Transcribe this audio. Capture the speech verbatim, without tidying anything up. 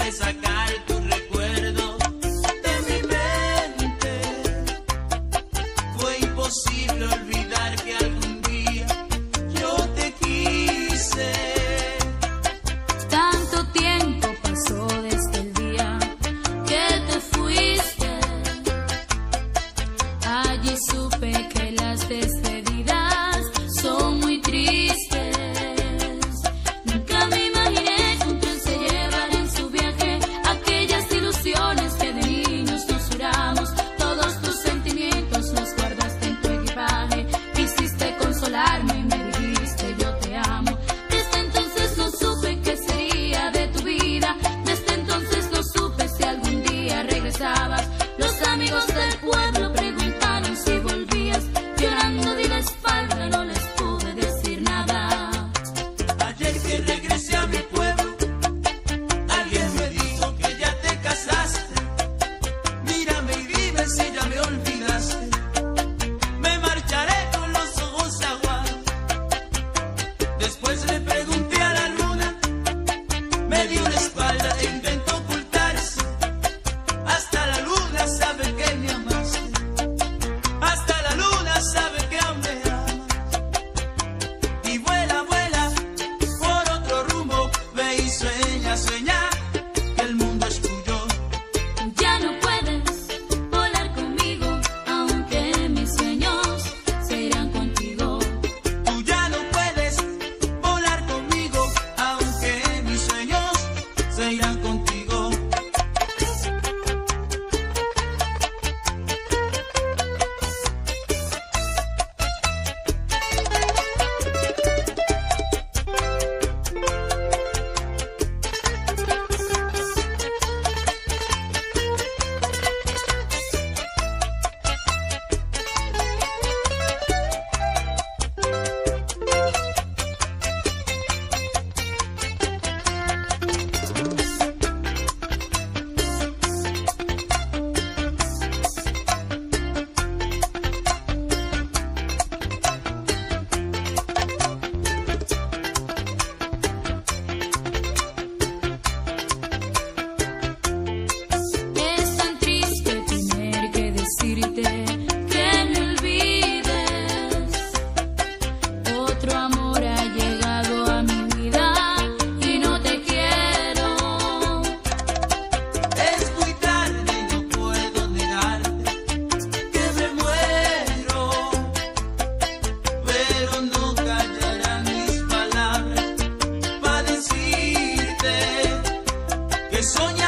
sacar tu recuerdo de mi mente. Fue imposible olvidar que algún día yo te quise. Tanto tiempo pasó desde el día que te fuiste. Allí supe que las despedidas son muy tristes. Nunca me imaginé que un tren se llevara en su viaje aquellas ilusiones que de niños nos juramos. Todos tus sentimientos los guardaste en tu equipaje. Quisiste consolarme y me dijiste yo te amo. Desde entonces no supe qué sería de tu vida. Desde entonces no supe si algún día regresabas. Los amigos del pueblo preguntaron si volvías. Llorando di la espalda, no les pude decir nada. Ayer que regresé a mi pueblo, alguien me dijo que ya te casaste. Mírame y dime si ya me olvidaste. Me marcharé con los ojos aguados. Después le pregunté a la luna, me dio la espalda e intentó ocultarse. Hasta la luna sabe que me amaste. Hasta la luna sabe que aún me amas. Y vuela, vuela por otro rumbo. Ve y sueña, sueña que el mundo es tuyo. Ya no puedes volar conmigo, aunque mis sueños se irán contigo. Tú ya no puedes volar conmigo, aunque mis sueños se irán contigo. Es tan triste tener que decirte que me olvides. Otro amor ha llegado a mi vida y no te quiero. Es muy tarde y no puedo negarte que me muero, pero no callarán mis palabras para decirte que soy